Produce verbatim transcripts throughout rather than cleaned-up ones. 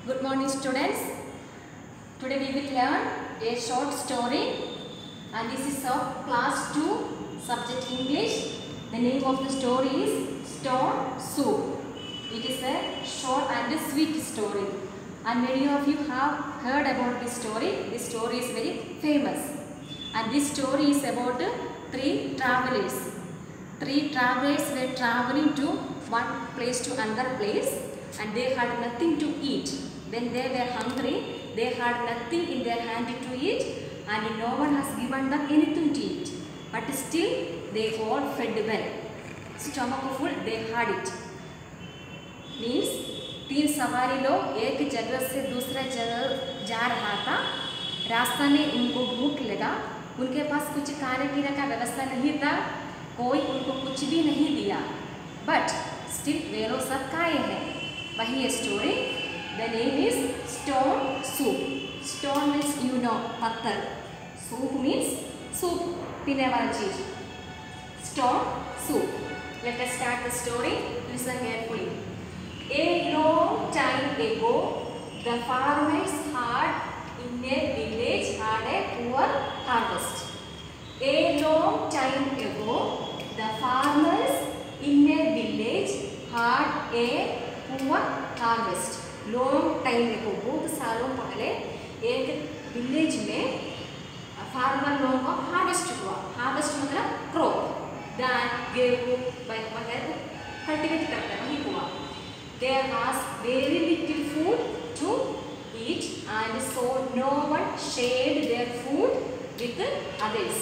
Good morning students. Today we will learn a short story and this is of class two subject English. The name of the story is Stone Soup. It is a short and a sweet story and many of you have heard about this story. This story is very famous and this story is about three travelers. Three travelers were traveling to one place to another place and they had nothing to eat. When they were hungry, they had nothing in their hand to eat and no one has given them anything to eat. But still they all fed well. Stomach full, they had it. Means तीन सवारी लोग एक जगह से दूसरे जगह जा रहा था. रास्ता में उनको भूख लगा. उनके पास कुछ खाने पीने का व्यवस्था नहीं था. कोई उनको कुछ भी नहीं दिया. But still वे लोग सब खाए हैं. वही है story. The name is Stone Soup. Stone means you know पत्थर. Soup means soup पीने वाला चीज. Stone Soup. Let us start the story. Listen carefully. A long time ago, the farmers had in a village had a poor harvest. A long time ago, the farmers in a village had a poor harvest. Long time को बहुत सालों पहले एक village में farmer लोगों का harvest हुआ. Harvest मतलब क्रॉप, धान गेहूँ वगैरह कल्टीवेट करता है वही हुआ. There was very little food to eat and so no one shared their food with others.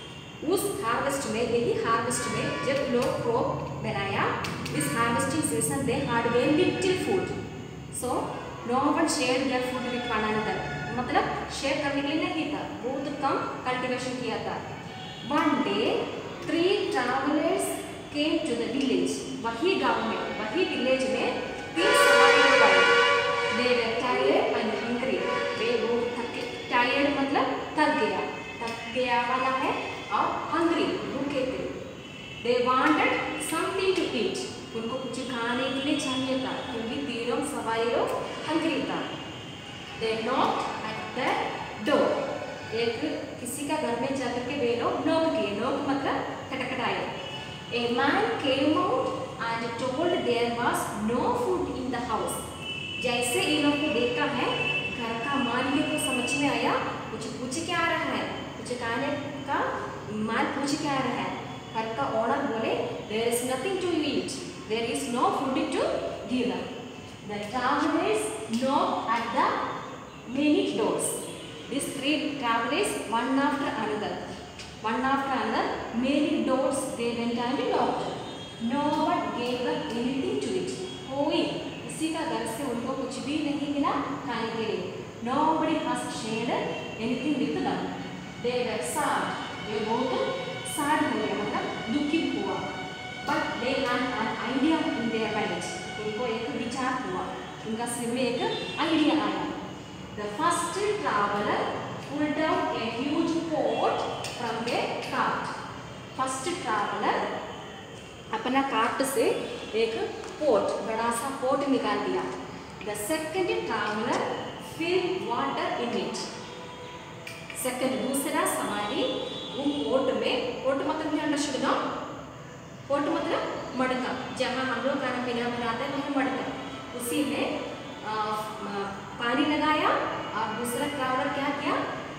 उस हार्वेस्ट में यही हार्वेस्ट में जब लोग क्रॉप बनाया, इस harvesting season they had very little food. So no one shared their food with one another. मतलब share करने के लिए नहीं था, बहुत कम कल्टीवेशन किया था. One day three travelers came to the village. वही गांव में, वही विलेज में तीन सवारी लोग आए. They were tired and hungry. वे बहुत थके. Tired मतलब थक गया, थक गया वाला है और hungry भूखे थे. They wanted something to eat. उनको कुछ खाने के लिए चाहिए था क्योंकि तीनों सवारी लोग हंग्री था. They knocked at the door. एक किसी का घर में जाकर के वे लोग knock किए. knock मतलब खटखटाए. A man came out and told there was no food in the house. जैसे इन लोगों को देखा है, घर का मालिक को समझ में आया कुछ पूछ क्या रहा है, कुछ खाने का माल पूछ क्या रहा है. घर का ओनर बोले there is nothing to eat. There is no food to give them. The travelers knocked at the many doors. These three travelers, one after another, one after another, many doors they went and knocked. No one gave them anything to eat. कोई किसी का घर से उनको कुछ भी नहीं मिला खाने के लिए. Nobody has shared anything with them. They were sad. वे बहुत sad हो गए, मतलब दुखित हुआ. But they had an idea in their mind. उनको एक विचार हुआ, उनका सिर में एक आइडिया आया. The first traveler pulled out a huge pot from a cart. First traveler अपना कार्ट से एक pot, बड़ा सा pot निकाल दिया. The second traveler filled water in it. Second दूसरा सवारी उन pot में, pot मतलब क्या अंडरस्टूड ना? पोट मतलब मटका, जहाँ हम लोग खाना पीना बनाते हैं वह मटका. उसी में आ, पानी लगाया और दूसरा ट्रैवलर क्या किया,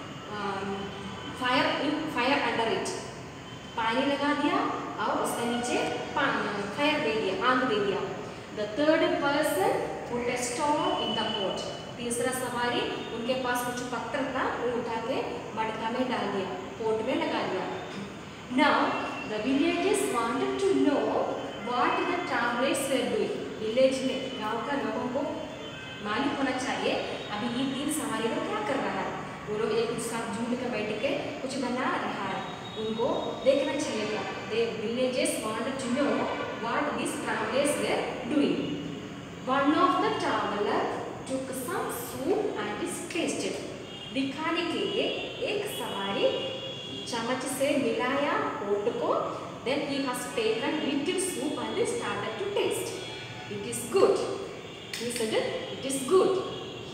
fire in fire under it. पानी लगा दिया और उसके नीचे फायर दे दिया, आग दे दिया. The third person put a stone in the pot. तीसरा सवारी उनके पास कुछ पत्थर था, वो उठा के मटका में डाल दिया, पोट में लगा दिया. Now the villagers wanted to know what the travelers were doing. village में गांव का लोगों को मालूम होना चाहिए अभी ये तीन सवारी लोग क्या कर रहा है. वो लोग एक साथ झूठ के बैठ के कुछ बना रहा है, उनको देखना चाहिए था. The villagers wanted to know what these travelers were doing. One of the traveler took some soup and tasted. दिखाने के लिए एक सवारी चम्मच से मिलाया पोट को. Then he has taken little soup and started to taste. It is good. He said it is good.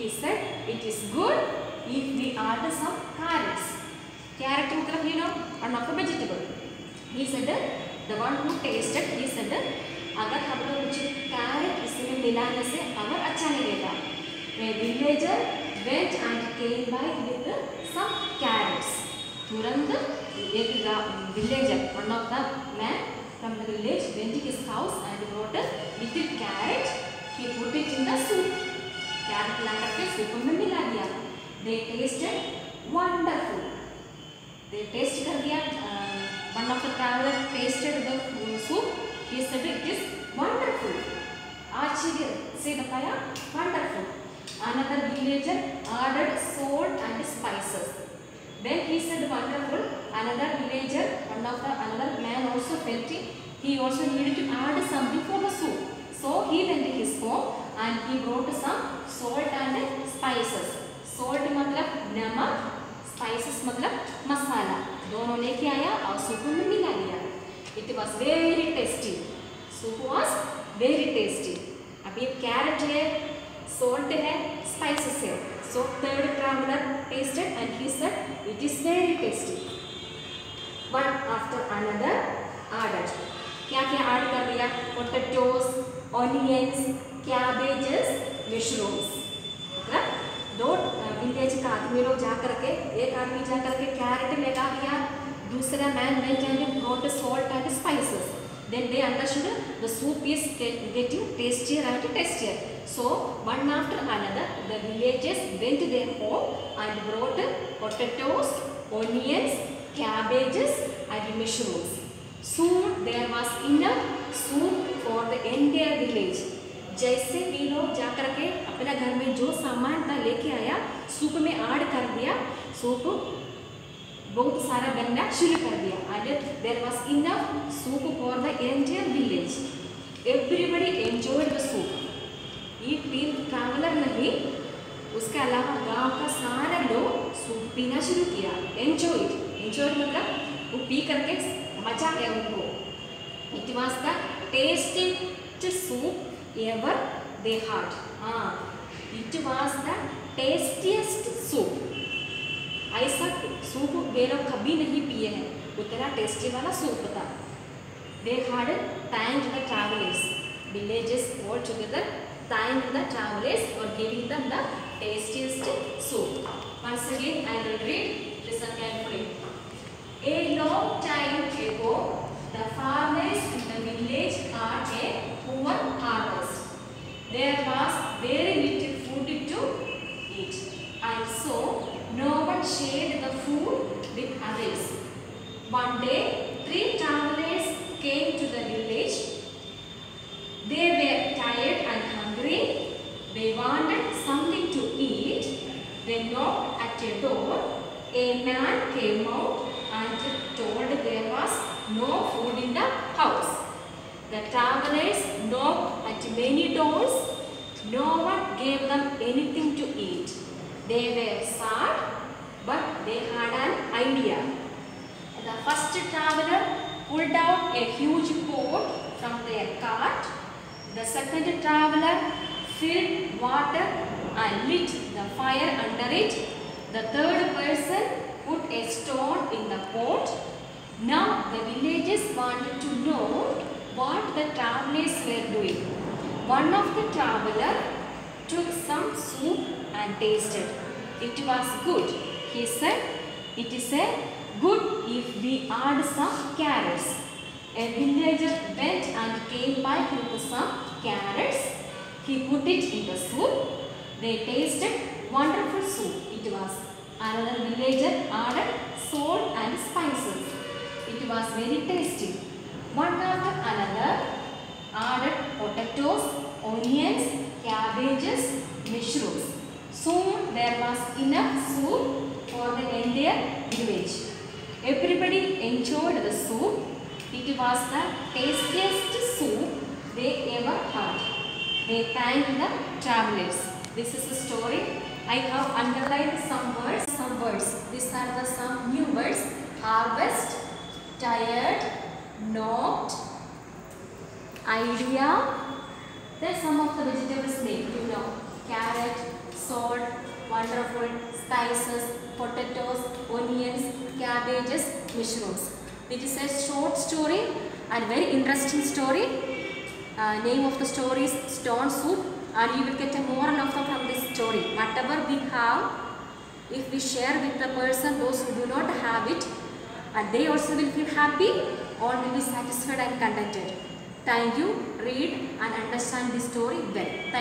He said, it is good if we add some carrots. Carrot मतलब you know one of the vegetable. He said, the one who tasted, he said, अगर हम लोग कुछ carrot इसमें मिलाने से अगर अच्छा नहीं रहेगा. A villager went and came by with some carrots. तुरंत एक villager, one of the man from the village went to his house and brought a little carrot. He put it in the soup. Carrot ला करके soup में मिला दिया. They tasted wonderful. They taste कर दिया. One of the traveler tasted the soup. He said it is wonderful. आश्चर्य से बताया wonderful. Another villager added salt and spices. When he said wonderful, another villager, one of the another man also felt it. He also needed to add something for the soup. So he went to his home and he brought some salt and spices. Salt मतलब नमक, spices मतलब मसाला. दोनों लेके आया और soup में मिला दिया. It was very tasty. Soup was very tasty. अभी carrot है, salt है, spices है. So third traveler tasted and he said it is very tasty. One after another added. क्या क्या add कर दिया? Potatoes, onions, cabbages, mushrooms. मतलब दो विलेज का आदमी लोग जा करके एक आदमी जा करके कैरेट लगा दिया. दूसरा man went and brought salt and spices. Then they understood the soup is getting tastier and tastier. So one after another, the villagers went to their home and brought potatoes, onions, cabbages, and mushrooms. Soon there was enough soup for the entire village. जैसे भी लोग जा करके अपना घर में जो सामान था लेके आया, सूप में ऐड कर दिया, सूप बहुत सारा बनना शुरू कर दिया. And there was enough soup for the entire village. Everybody enjoyed the soup. ये तीन ट्रैवलर नहीं, उसके अलावा गांव का सारा लोग सूप पीना शुरू किया. Enjoyed, enjoyed मतलब वो पी करके मजा आया उनको. It was the tastiest soup ever they had. हाँ, it was the tastiest soup. ऐसा सूप वे लोग कभी नहीं पिए हैं, उतना टेस्टी वाला सूप था. They had thanked the travelers. Villages all together thanked the travelers for giving them the tastiest soup. Once again, I will read. Listen carefully. A long time ago, the farmers in the village had a poor harvest. There was very little food to eat, and so no one shared the food with others. One day, three travelers came to the village. They were tired and hungry. They wanted something to eat. They knocked at a door. A man came out and told there was no food in the house. The travelers knocked at many doors. No one gave them anything to eat. They were sad, but they had an idea. The first traveler pulled out a huge pot from their cart. The second traveler filled water and lit the fire under it. The third person put a stone in the pot. Now the villagers wanted to know what the travelers were doing. One of the travelers took some soup and tasted. It was good. He said, it is a good if we add some carrots. A villager went and came back with some carrots. He put it in the soup. They tasted wonderful soup. It was. Another villager added salt and spices. It was very tasty. One after another added potatoes, onions, cabbages, mushrooms. Soon there was enough soup for the entire village. Everybody enjoyed the soup. It was the tastiest soup they ever had. They thanked the travelers. This is a story. I have underlined some words. Some words. These are the some new words. Harvest, tired, knocked, idea. Then some of the vegetables name. You know, carrot, salt, wonderful spices, potatoes, onions, cabbages, mushrooms. It is a short story and very interesting story. Uh, name of the story is Stone Soup, and you will get a moral of the from this story. Whatever we have, if we share with the person, those who do not have it, and they also will feel happy, all will be satisfied and contented. Thank you. Read and understand this story well. Thank